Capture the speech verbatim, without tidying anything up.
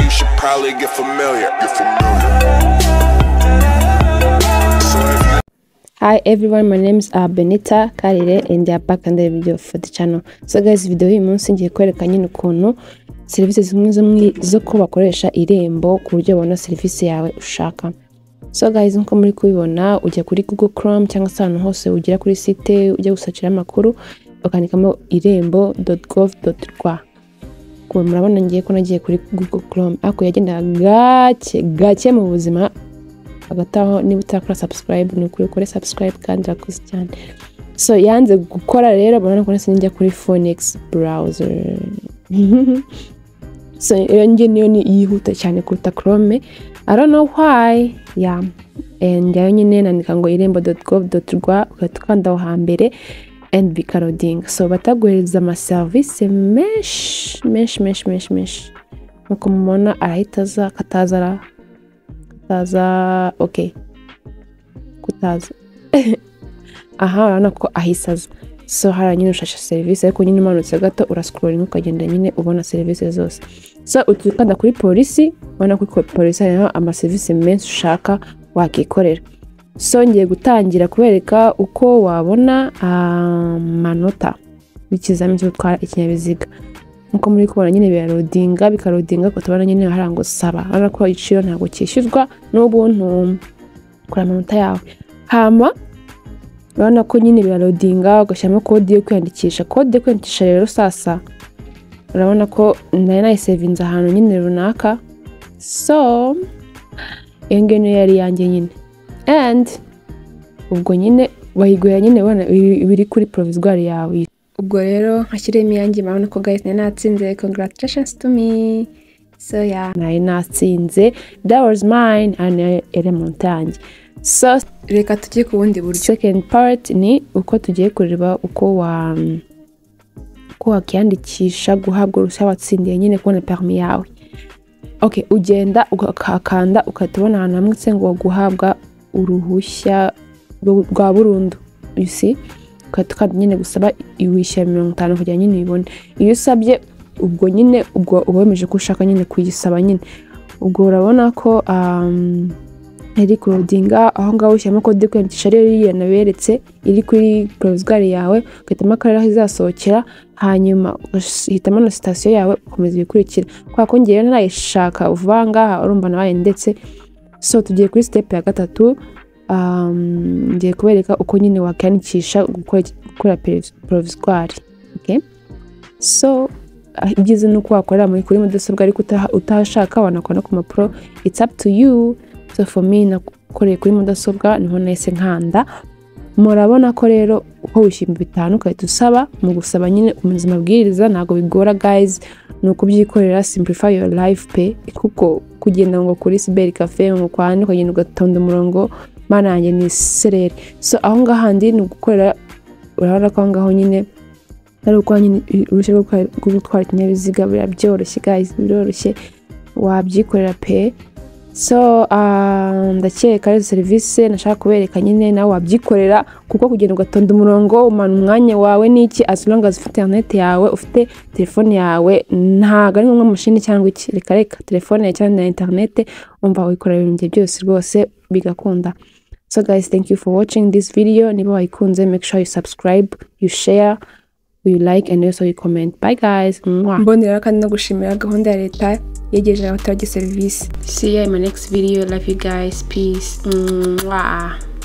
you should probably get familiar. Get familiar. So if you Hi everyone, my name is uh, Benita Karire and they are back on the video for the channel. So guys, video hii munsi ngiye kwereka nyine ukuntu service zimwe zimwe zo ko bakoresha Irembo ku buryo ubona service yawe ushaka. So guys, nko muri kubibona ujya kuri Google Chrome cyangwa se ahantu hose ugira kuri site ujya gusakira amakuru ukandikamo irembo dot gov dot rwa. Ko murabona ngiye ko nagiye kuri Google Chrome ako yagenda gake gake mu buzima agataho niba utakora subscribe ni ukuri ukore subscribe kandi rakoze cyane. So yanze gukora rero bana ko nese njya kuri Phoenix browser. So iyo ngiye niyo ni yihuta cyane kuruta Chrome. I don't know why. Yeah. And yayo nyine nandika ngo irembo dot gov dot rwa ukatukanda aho hambere and bikaroding. So bataguhereza ama service mesh mesh mesh mesh mesh. Nuko mubona arahitaza katazara kutaza okay kutaza aha urabona ko ahisaza. So hara nyine ushasha service ariko nyine umanutse gato urascrolling ukagenda nyine ubona service zose. So utukanda kuri polisi ubona ko polisi hano ama service menshi ushaka wakikorera. So ngiye gutangira kubereka uko wabona amanota bikizamini cyo gutwara ikinyabiziga. Nkuko muri kubona nyine birarodinga bikarodinga ko tubana nyine harango saba ara ko iciro ntago cyishyurwa n'ubuntu kuri amanota yawe. Hama urabona ko nyine birarodinga ugashyiramo code yo kwiyandikisha. Code yo kwiyandikisha rero sasa urabona ko nayo nayisevinze ahantu nyine runaka. So iyo ngiyo niyo yari yanjye nyine and ubwo nyine bayiguye nyine ubona biri kuri provisoire yawe. Ubwo rero nkashyiremo yanjye mabona ko guys nari natsinze. Congratulations to me. So yeah, nari natsinze, that was mine and element yanjye. So reka tujye ku bundi buryo. Second part ni uko tugiye kureba uko wa uko wakiyandikisha guhabwa uruhushya watsindiye nyine kubona permis yawe. Okay, ugenda ukakanda ukatubona ahantu hamwe se ngo guhabwa uruhushya rwa burundu. You see? Ukatuka nyine gusaba iwishyura mirongo itanu kugira nyine ibone. Iyo usabye ubwo nyine ubwo ubemeje ko ushaka nyine kuyisaba nyine. Ubwo urabona ko um iri kurodinga aho ngaho ushyiramo code kwiyandikisha rero iri naberetse iri kuri provisoire yawe ukatama akarere aho izasohokera hanyuma uhitamo na station yawe ukomeza ibikurikira. Kwa ko ngiye narayishaka vuba ngaha urumva nabaye ndetse. So tugiye kuri step ya gatatu. Um ngiye kubereka uko nyine wakiyandikisha gukora gukora provisoire. Okay, so igize nuko wakorera muri kuri mudasobwa ariko utashaka wanakora ku mapro, it's up to you. So for me nakoreye kuri mudasobwa niho nahise nkanda. Murabona ko rero uko wishyimba bitanu ukahita usaba mu gusaba nyine umuzima mabwiriza ntago bigora guys. Nuko byikorera simplify your life pe kuko kugenda ngo kuri cyber cafe ngo kwani ukagenda ugatonda umurongo mana yanjye ni serere. So aho ngahandi ni gukorera urabona ko ngaho nyine ari uko nyine urushye rwo gutwara ikinyabiziga byoroshye guys, biroroshye wabyikorera pe. So um ndakeka ari service nashaka kubereka nyine nawe wabyikorera kuko kugenda ugatonda umurongo umana umwanya wawe niki as long as ufite internet yawe ufite telefone yawe ntago ari nko machine cyangwa iki. Reka reka telefone cyangwa internet umva wikorera ibintu byose rwose bigakunda. So guys, thank you for watching this video. Niba wayikunze make sure you subscribe, you share, you like and also you comment. Bye guys. Mbonera kandi no gushimira gahunda ya leta yegeje abaturage service. See you in my next video. Love you guys. Peace. Mwah.